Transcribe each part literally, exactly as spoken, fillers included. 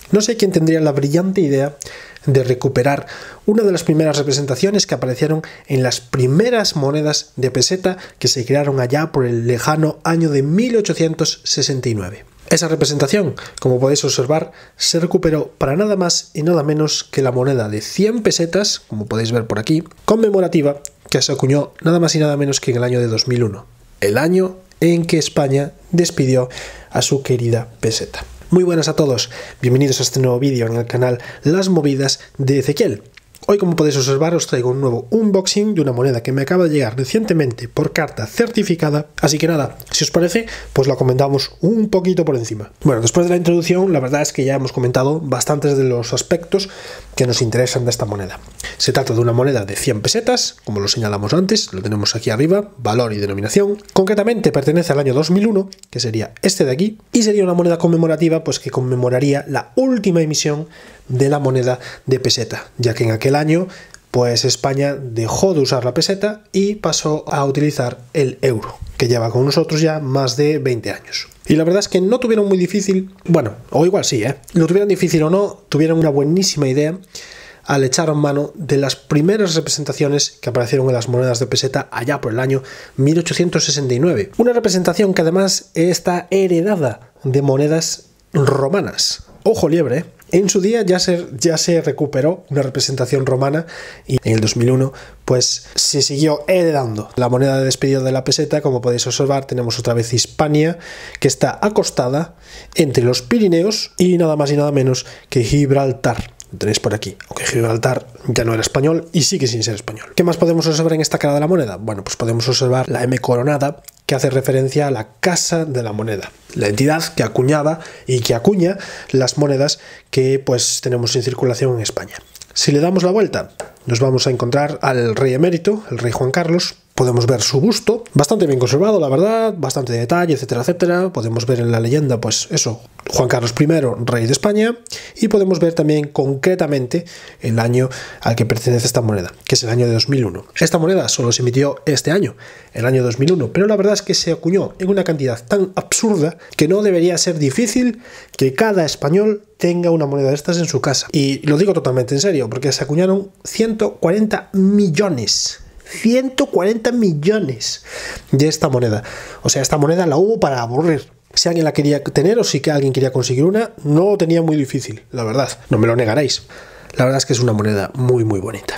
No sé quién tendría la brillante idea de recuperar una de las primeras representaciones que aparecieron en las primeras monedas de peseta que se crearon allá por el lejano año de mil ochocientos sesenta y nueve. Esa representación, como podéis observar, se recuperó para nada más y nada menos que la moneda de cien pesetas, como podéis ver por aquí, conmemorativa, que se acuñó nada más y nada menos que en el año de dos mil uno, el año en que España despidió a su querida peseta. Muy buenas a todos, bienvenidos a este nuevo vídeo en el canal Las Movidas de Ezequiel. Hoy, como podéis observar, os traigo un nuevo unboxing de una moneda que me acaba de llegar recientemente por carta certificada, así que nada, si os parece, pues la comentamos un poquito por encima. Bueno, después de la introducción, la verdad es que ya hemos comentado bastantes de los aspectos que nos interesan de esta moneda. Se trata de una moneda de cien pesetas, como lo señalamos antes, lo tenemos aquí arriba, valor y denominación. Concretamente pertenece al año dos mil uno, que sería este de aquí, y sería una moneda conmemorativa, pues que conmemoraría la última emisión de la moneda de peseta, ya que en aquel año pues España dejó de usar la peseta y pasó a utilizar el euro, que lleva con nosotros ya más de veinte años. Y la verdad es que no tuvieron muy difícil, bueno, o igual sí, ¿eh? Lo tuvieron difícil o no, tuvieron una buenísima idea al echar mano de las primeras representaciones que aparecieron en las monedas de peseta allá por el año mil ochocientos sesenta y nueve. Una representación que además está heredada de monedas romanas. Ojo liebre, ¿eh? En su día ya se, ya se recuperó una representación romana y en el dos mil uno pues se siguió heredando la moneda de despedida de la peseta. Como podéis observar, tenemos otra vez Hispania, que está acostada entre los Pirineos y nada más y nada menos que Gibraltar. Lo tenéis por aquí, aunque Gibraltar ya no era español y sigue sin ser español. ¿Qué más podemos observar en esta cara de la moneda? Bueno, pues podemos observar la M coronada, que hace referencia a la Casa de la Moneda, la entidad que acuñaba y que acuña las monedas que pues tenemos en circulación en España. Si le damos la vuelta, nos vamos a encontrar al rey emérito, el rey Juan Carlos. Podemos ver su busto, bastante bien conservado, la verdad, bastante detalle, etcétera, etcétera. Podemos ver en la leyenda, pues eso, Juan Carlos primero, rey de España, y podemos ver también concretamente el año al que pertenece esta moneda, que es el año de dos mil uno. Esta moneda solo se emitió este año, el año dos mil uno, pero la verdad es que se acuñó en una cantidad tan absurda que no debería ser difícil que cada español tenga una moneda de estas en su casa. Y lo digo totalmente en serio, porque se acuñaron ciento cuarenta millones. ciento cuarenta millones de esta moneda. O sea, esta moneda la hubo para aburrir. Si alguien la quería tener o si que alguien quería conseguir una, no lo tenía muy difícil, la verdad. No me lo negaréis. La verdad es que es una moneda muy, muy bonita.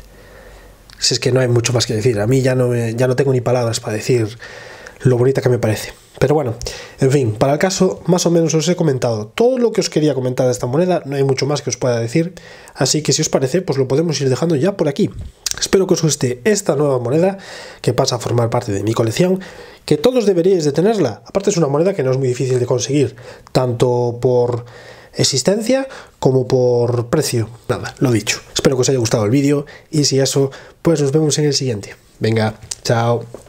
Si es que no hay mucho más que decir. A mí ya no, me, ya no tengo ni palabras para decir lo bonita que me parece. Pero bueno, en fin, para el caso, más o menos os he comentado todo lo que os quería comentar de esta moneda. No hay mucho más que os pueda decir. Así que si os parece, pues lo podemos ir dejando ya por aquí. Espero que os guste esta nueva moneda que pasa a formar parte de mi colección, que todos deberíais de tenerla. Aparte es una moneda que no es muy difícil de conseguir, tanto por existencia como por precio. Nada, lo dicho. Espero que os haya gustado el vídeo y si eso, pues nos vemos en el siguiente. Venga, chao.